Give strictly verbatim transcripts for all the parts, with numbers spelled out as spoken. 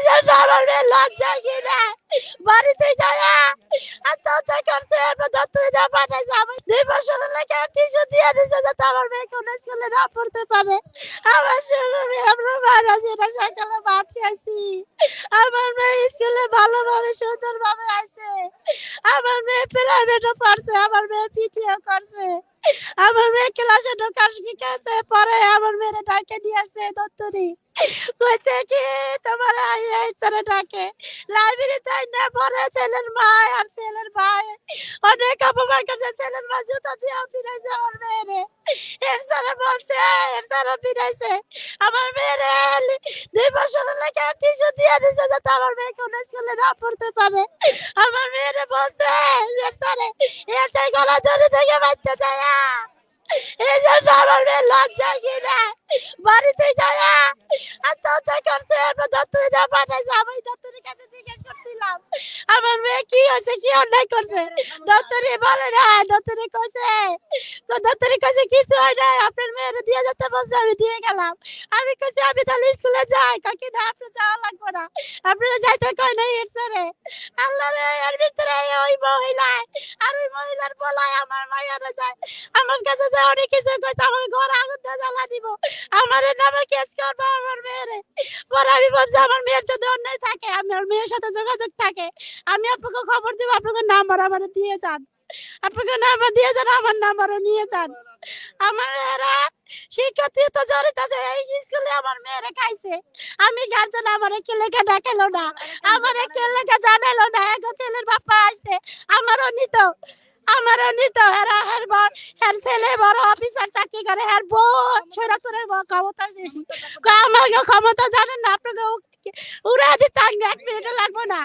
জন্য আমার মেয়ে লজ্জা কিনা বাড়িতে যায় আত্মহত্যা করছে। আমরা দত্তরে যা পাঠাইছে আমি দুই বছরের লেখা টিস্যু দিয়ে দিছে যাতে আমার মেয়ে কোনো স্কুলে না পড়তে পারে। আমার শুরু আমরা মারা যেটা সকালে ভাত খাইছি। আমার মেয়ে স্কুলে ভালোভাবে সুন্দরভাবে আইছে। আমার মেয়ে প্রাইভেটও পড়ছে, আমার মেয়ে পিটিও করছে। আমার মেয়ে ক্লাসে ঢোকার শিখেছে, পরে আমার মেয়েরা ডাকে নিয়ে আসছে দত্তরি। কইছে কি তোমার এই ছেলে ডাকে লাইব্রেরিতে না পড়ে ছেলের মা আর ছেলের ভাই অনেক অপমান করছে। ছেলের মা জুতা দিয়ে পিটাইছে আমার মেয়েরে। এর সারা বলছে এর সারা পিটাইছে আমার মেয়েরে। দুই বছরের লেখা টিস্যু দিয়ে দিছে যাতে আমার মেয়ে কোনো স্কুলে না পড়তে পারে। আমার মেয়েরে বলছে এর সারে এতে গলা ধরে থেকে বাঁচতে যায়। এই জন্য আমার মেয়ে লজ্জা কিনা বাড়িতে যায় আত্মহত্যা করছে। আমরা দত্তরে যা পাঠাইছে আমি দত্তরের কাছে জিজ্ঞেস করছিলাম আমার মেয়ে কি হয়েছে, কি অন্যায় করছে। দত্তরে বলে না, দত্তরে কইছে দত্তরে কইছে কিছু হয় না, আপনার মেয়েরে দিয়ে যেতে বলছে আমি দিয়ে গেলাম। আমি কইছি আমি তাহলে স্কুলে যাই, কাকি না আপনি যাওয়া লাগবে না, আপনারা যাইতে কই নাই এর স্যারে। আল্লাহ রে এর ভিতরে ওই মহিলা আর ওই মহিলার বলায় আমার মাইয়ারা যায় আমার কাছে যায় অনেক কিছু কইছে আমার ঘর আগুন দিয়ে জ্বালা দিব, আমার নামে কেস করবো আমার মেয়েরে। পরে আমি বলছি আমার মেয়ের যদি অন্যায় থাকে আমার মেয়ের সাথে যোগাযোগ থাকে আমি আপনাকে খবর দিব, আপনাকে নাম্বার আমার দিয়ে যান, আপনাকে নাম্বার দিয়ে যান, আমার নাম্বারও নিয়ে যান। আমার এরা শিক্ষার্থী তো জড়িত আছে এই স্কুলে আমার মেয়েরা খাইছে। আমি গার্জেন আমার কে লেখা ডাকালো না, আমার কে লেখা জানালো না। এক ছেলের বাবা আসছে আমারও নিত আমারও নিত এরা হের বর হের ছেলে বড় অফিসার চাকরি করে, হের বউ ছড়াতরের ক্ষমতা বেশি। আমাকে ক্ষমতা জানেন না, আপনাকে উড়া দিতে এক মিনিটও লাগবে না।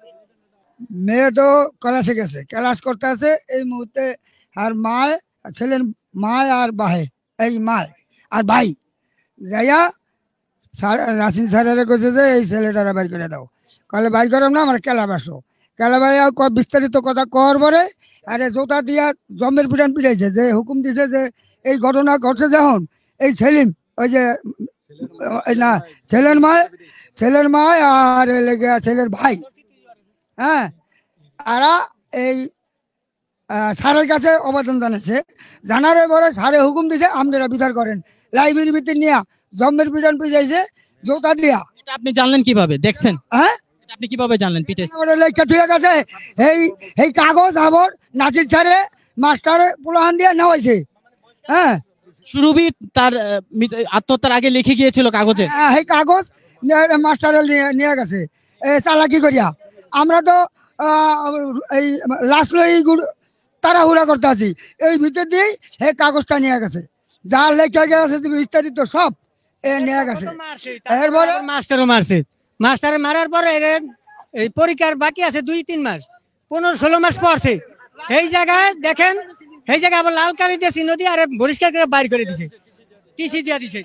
মেয়ে তো ক্লাসে গেছে, ক্লাস করতে আছে এই মুহূর্তে। আর মায় ছেলের মায় আর বাহে এই মায় আর ভাই যাইয়া স্যার রাসিন স্যারেরা কইছে যে এই ছেলেটারা বাইর করে দাও। কলে বাইর করব না, আমার কেলা বাসো কেলা ভাই বিস্তারিত কথা কর পরে আরে জোতা দিয়া জমের পিটান পিটাইছে, যে হুকুম দিছে যে এই ঘটনা ঘটছে যখন এই সেলিম ওই যে না ছেলের মায় ছেলের মায় আর লেগে ছেলের ভাই, হ্যাঁ আরা এই স্যারের কাছে আবেদন জানাচ্ছে। জানার পরে স্যারে হুকুম দিছে আপনারা বিচার করেন। লাইব্রেরির ভিতরে নিয়ে জম্মের পিটান পিটাইছে জোতা দিয়া। এটা আপনি জানলেন কিভাবে, দেখছেন? হ্যাঁ এটা আপনি কিভাবে জানলেন পিটাইছে? লেখা ঠিক আছে এই এই কাগজ আবার নাচির স্যারে মাস্টারে পোলাহান দিয়ে নেওয়াইছে। হ্যাঁ সুরভি তার আহ, মৃত- আত্মহত্যার আগে লিখে গিয়েছিল কাগজে। হ্যাঁ, এই কাগজ মাস্টারে নিয়ে গেছে এ চালাকি করিয়া। আমরা তো আহ, এই লাস্ট লই তাড়াহুড়া করতে আছি, এই ভিতর দিয়েই এই কাগজটা নিয়ে গেছে, যা লেখা গেছে বিস্তারিত সব এ নিয়ে গেছে। এরপরে মাস্টারও মারছে, মাস্টারে মারার পরে এর এই পরীক্ষার বাকি আছে দুই তিন মাস, পনেরো ষোলো মাস পড়ছে। এই জায়গায় দেখেন এই জায়গায় আবার লাল কালি দিয়ে চিহ্ন দিয়ে আরে পরিষ্কার করে বাইর করে দিছে, টিসি দিয়ে দিছে।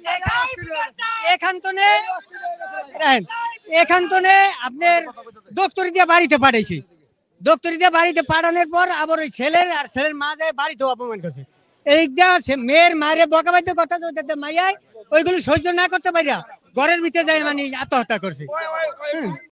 এখান তো নে এখান তো নে আপনার দপ্তরি দিয়ে বাড়িতে পাঠাইছে, দপ্তরি দিয়ে বাড়িতে পাঠানোর পর আবার ওই ছেলের আর ছেলের মা যায় বাড়িতেও অপমান করছে। এইটা মেয়ের মায়ের বকাবাদ্য কথা মাইয়ায় ওইগুলো সহ্য না করতে পারিয়া ঘরের ভিতরে যায় মানে আত্মহত্যা করছে।